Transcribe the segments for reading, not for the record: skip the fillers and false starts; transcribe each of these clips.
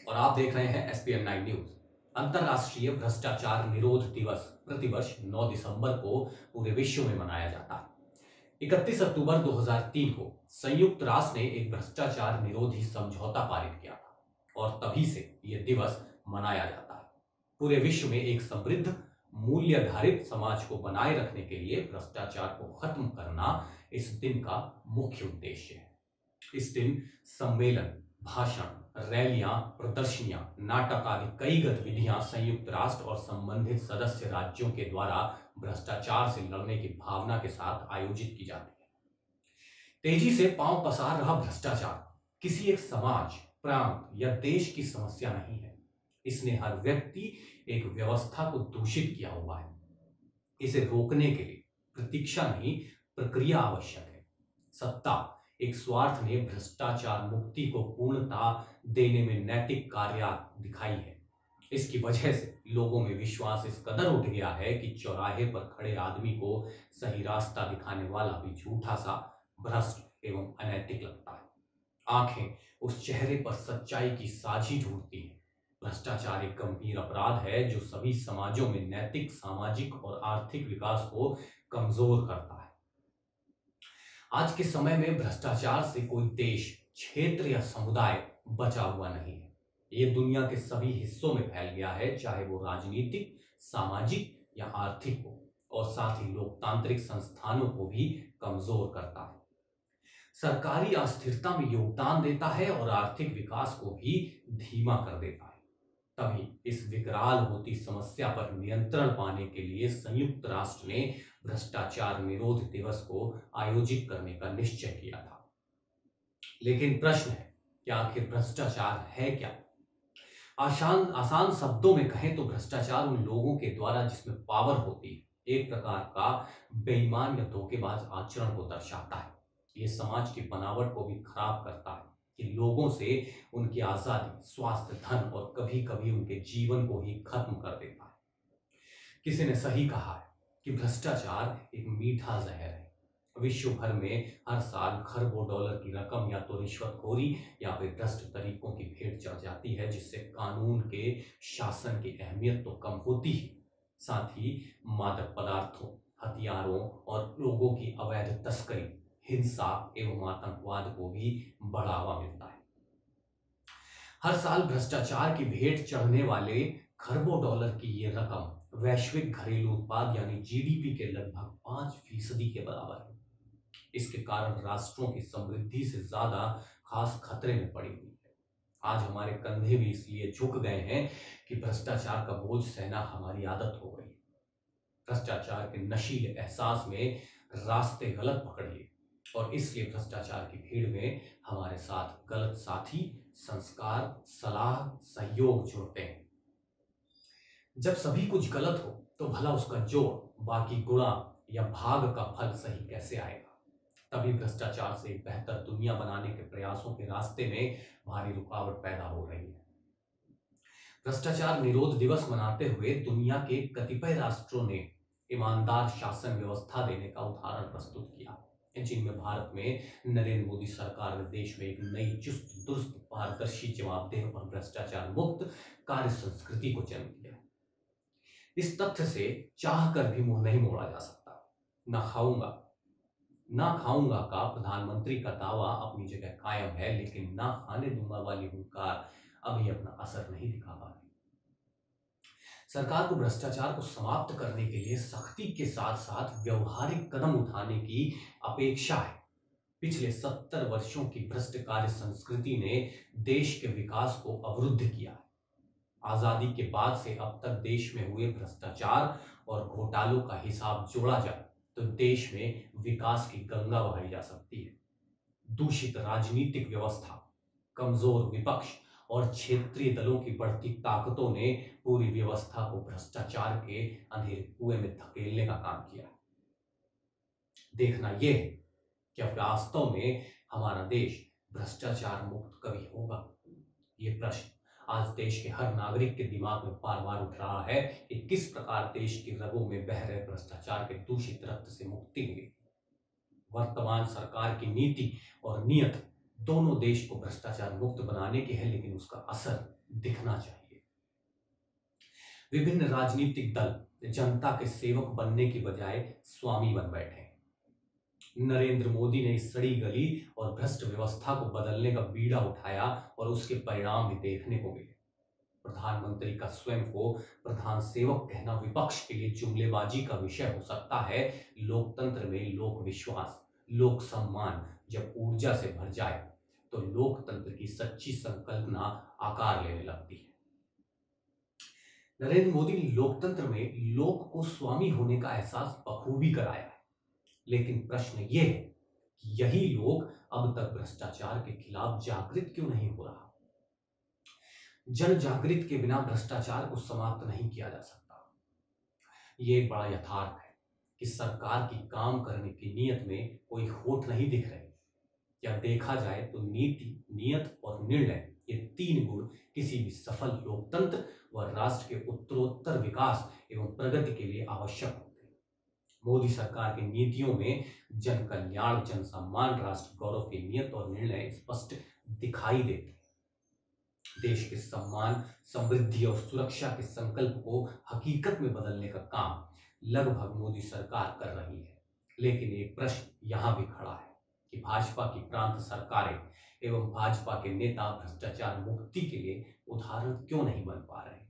और आप देख रहे हैं एसपीएन 9 न्यूज। अंतर्राष्ट्रीय भ्रष्टाचार निरोध दिवस प्रतिवर्ष 9 दिसंबर को पूरे विश्व में मनाया जाता है। 31 अक्टूबर 2003 को संयुक्त राष्ट्र ने एक भ्रष्टाचार निरोधी समझौता पारित किया था और तभी से यह दिवस मनाया जाता है। पूरे विश्व में एक समृद्ध मूल्य आधारित समाज को बनाए रखने के लिए भ्रष्टाचार को खत्म करना इस दिन का मुख्य उद्देश्य है। इस दिन सम्मेलन, भाषण, रैलियां, प्रदर्शनियां, नाटक आदि कई गतिविधियां संयुक्त राष्ट्र और संबंधित सदस्य राज्यों के द्वारा भ्रष्टाचार से लड़ने की भावना के साथ आयोजित की जाती है। तेजी से पांव पसार रहा भ्रष्टाचार किसी एक समाज, प्रांत या देश की समस्या नहीं है। इसने हर व्यक्ति एक व्यवस्था को दूषित किया हुआ है। इसे रोकने के लिए प्रतीक्षा नहीं, प्रक्रिया आवश्यक है। सत्ता एक स्वार्थ ने भ्रष्टाचार मुक्ति को पूर्णता देने में नैतिक कार्य दिखाई है। इसकी वजह से लोगों में विश्वास इस कदर उठ गया है कि चौराहे पर खड़े आदमी को सही रास्ता दिखाने वाला भी झूठा सा, भ्रष्ट एवं अनैतिक लगता है। आंखें उस चेहरे पर सच्चाई की साझी ढूंढती हैं। भ्रष्टाचार एक गंभीर अपराध है जो सभी समाजों में नैतिक, सामाजिक और आर्थिक विकास को कमजोर करता है। आज के समय में भ्रष्टाचार से कोई देश, क्षेत्र या समुदाय बचा हुआ नहीं है। ये दुनिया के सभी हिस्सों में फैल गया है, चाहे वो राजनीतिक, सामाजिक या आर्थिक हो, और साथ ही लोकतांत्रिक संस्थानों को भी कमजोर करता है। सरकारी अस्थिरता में योगदान देता है और आर्थिक विकास को भी धीमा कर देता है। तभी इस विकराल होती समस्या पर नियंत्रण पाने के लिए संयुक्त राष्ट्र ने भ्रष्टाचार निरोध दिवस को आयोजित करने का निश्चय किया था। लेकिन प्रश्न है कि आखिर भ्रष्टाचार है क्या? आसान शब्दों में कहें तो भ्रष्टाचार उन लोगों के द्वारा जिसमें पावर होती है, एक प्रकार का बेईमान या धोखेबाज आचरण को दर्शाता है। ये समाज की बनावट को भी खराब करता है कि लोगों से उनकी आजादी, स्वास्थ्य, धन और कभी कभी उनके जीवन को ही खत्म कर देता है। किसी ने सही कहा है कि भ्रष्टाचार एक मीठा जहर है। विश्व भर में हर साल खरबों डॉलर की रकम या तो रिश्वतखोरी या फिर भ्रष्ट तरीकों की भेंट चढ़ जाती है, जिससे कानून के शासन की अहमियत तो कम होती ही, साथ ही मादक पदार्थों, हथियारों और लोगों की अवैध तस्करी, हिंसा एवं आतंकवाद को भी बढ़ावा मिलता है। हर साल भ्रष्टाचार की भेंट चढ़ने वाले खरबों डॉलर की ये रकम वैश्विक घरेलू उत्पाद यानी जीडीपी के लगभग 5% के बराबर है। इसके कारण राष्ट्रों की समृद्धि से ज्यादा खास खतरे में पड़ी हुई है। आज हमारे कंधे भी इसलिए झुक गए हैं कि भ्रष्टाचार का बोझ सहना हमारी आदत हो गई। भ्रष्टाचार के नशीले एहसास में रास्ते गलत पकड़ लिए और इसलिए भ्रष्टाचार की भीड़ में हमारे साथ गलत साथी, संस्कार, सलाह, सहयोग जुड़ते हैं। जब सभी कुछ गलत हो तो भला उसका जोड़, बाकी गुणा या भाग का फल सही कैसे आएगा? तभी भ्रष्टाचार से एक बेहतर दुनिया बनाने के प्रयासों के रास्ते में भारी रुकावट पैदा हो रही है। भ्रष्टाचार निरोध दिवस मनाते हुए दुनिया के कतिपय राष्ट्रों ने ईमानदार शासन व्यवस्था देने का उदाहरण प्रस्तुत किया, जिनमें भारत में नरेंद्र मोदी सरकार ने देश में एक नई चुस्त दुरुस्त, पारदर्शी, जवाबदेह और भ्रष्टाचार मुक्त कार्य संस्कृति को जन्म दिया। इस तथ्य से चाह कर भी मुंह नहीं मोड़ा जा सकता। ना खाऊंगा का प्रधानमंत्री का दावा अपनी जगह कायम है, लेकिन ना खाने दूंगा वाली हुंकार अभी अपना असर नहीं दिखा पा रही। सरकार को भ्रष्टाचार को समाप्त करने के लिए सख्ती के साथ साथ व्यवहारिक कदम उठाने की अपेक्षा है। पिछले 70 वर्षों की भ्रष्ट कार्य संस्कृति ने देश के विकास को अवरुद्ध किया है। आजादी के बाद से अब तक देश में हुए भ्रष्टाचार और घोटालों का हिसाब जोड़ा जाए तो देश में विकास की गंगा बहाई जा सकती है। दूषित राजनीतिक व्यवस्था, कमजोर विपक्ष और क्षेत्रीय दलों की बढ़ती ताकतों ने पूरी व्यवस्था को भ्रष्टाचार के अंधेरे कुएं में धकेलने का काम किया। देखना यह है कि वास्तव में हमारा देश भ्रष्टाचार मुक्त कभी होगा। ये प्रश्न आज देश के हर नागरिक के दिमाग में बार बार उठ रहा है कि किस प्रकार देश की रगों में बह रहे भ्रष्टाचार के दूषित रक्त से मुक्ति मिले। वर्तमान सरकार की नीति और नियत दोनों देश को भ्रष्टाचार मुक्त बनाने के हैं, लेकिन उसका असर दिखना चाहिए। विभिन्न राजनीतिक दल जनता के सेवक बनने की बजाय स्वामी बन बैठे हैं। नरेंद्र मोदी ने इस सड़ी गली और भ्रष्ट व्यवस्था को बदलने का बीड़ा उठाया और उसके परिणाम भी देखने को मिले। प्रधानमंत्री का स्वयं को प्रधान सेवक कहना विपक्ष के लिए जुमलेबाजी का विषय हो सकता है। लोकतंत्र में लोक विश्वास, लोक सम्मान जब ऊर्जा से भर जाए तो लोकतंत्र की सच्ची संकल्पना आकार लेने लगती है। नरेंद्र मोदी ने लोकतंत्र में लोक को स्वामी होने का एहसास बखूबी कराया है, लेकिन प्रश्न यह है कि यही लोग अब तक भ्रष्टाचार के खिलाफ जागृत क्यों नहीं हो रहा। जन जागृत के बिना भ्रष्टाचार को समाप्त नहीं किया जा सकता। ये एक बड़ा यथार्थ है कि सरकार की काम करने की नीयत में कोई खोट नहीं दिख रही। या देखा जाए तो नीति, नियत और निर्णय, ये तीन गुण किसी भी सफल लोकतंत्र व राष्ट्र के उत्तरोत्तर विकास एवं प्रगति के लिए आवश्यक होते हैं। मोदी सरकार की नीतियों में जन कल्याण, जन सम्मान, राष्ट्र गौरव की नियत और निर्णय स्पष्ट दिखाई देते हैं। देश के सम्मान, समृद्धि और सुरक्षा के संकल्प को हकीकत में बदलने का काम लगभग मोदी सरकार कर रही है। लेकिन एक प्रश्न यहां भी खड़ा है कि भाजपा की प्रांत सरकारें एवं भाजपा के नेता भ्रष्टाचार मुक्ति के लिए उदाहरण क्यों नहीं बन पा रहे।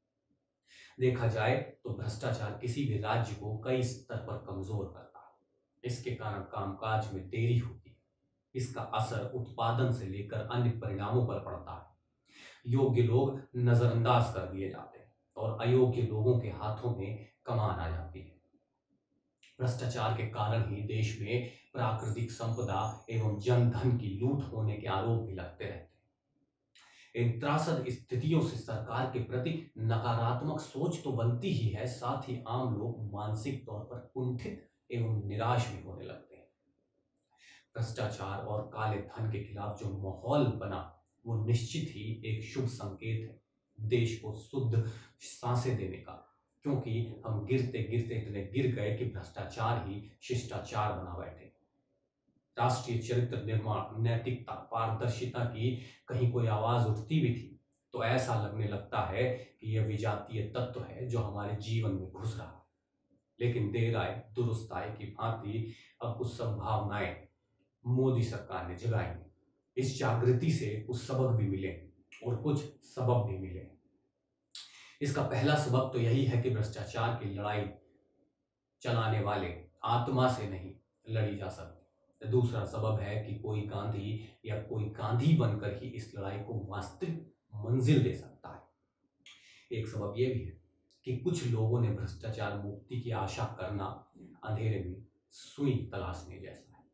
देखा जाए तो भ्रष्टाचार किसी भी राज्य को कई स्तर पर कमजोर करता है। इसके कारण कामकाज में देरी होती है। इसका असर उत्पादन से लेकर अन्य परिणामों पर पड़ता है। योग्य लोग नजरअंदाज कर दिए जाते हैं और अयोग्य लोगों के हाथों में कमान आ जाती है। भ्रष्टाचार के कारण ही देश में प्राकृतिक संपदा एवं जनधन की लूट होने के आरोप भी लगते रहते हैं। इन त्रासद स्थितियों से सरकार के प्रति नकारात्मक सोच तो बनती ही है, साथ ही आम लोग मानसिक तौर पर कुंठित एवं निराश भी होने लगते हैं। भ्रष्टाचार और काले धन के खिलाफ जो माहौल बना वो निश्चित ही एक शुभ संकेत है देश को शुद्ध सांसें देने का, क्योंकि हम गिरते गिरते इतने गिर गए कि भ्रष्टाचार ही शिष्टाचार बना बैठे। राष्ट्रीय चरित्र निर्माण, नैतिकता, पारदर्शिता की कहीं कोई आवाज उठती भी थी तो ऐसा लगने लगता है कि यह विजातीय तत्व है जो हमारे जीवन में घुस रहा है। लेकिन देर आए दुरुस्त आए की भांति अब कुछ संभावनाएं मोदी सरकार ने जगाई। इस जागृति से कुछ सबक भी मिले और कुछ सबब भी मिले। इसका पहला सबब तो यही है कि भ्रष्टाचार की लड़ाई चलाने वाले आत्मा से नहीं लड़ी जा सकती। दूसरा सबब है कि कोई गांधी या कोई गांधी बनकर ही इस लड़ाई को वास्तविक मंजिल दे सकता है। एक सबब यह भी है कि कुछ लोगों ने भ्रष्टाचार मुक्ति की आशा करना अंधेरे में सुई तलाशने जैसा है।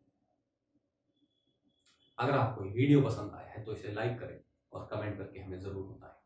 अगर आपको ये वीडियो पसंद आया है तो इसे लाइक करें और कमेंट करके हमें जरूर बताएं।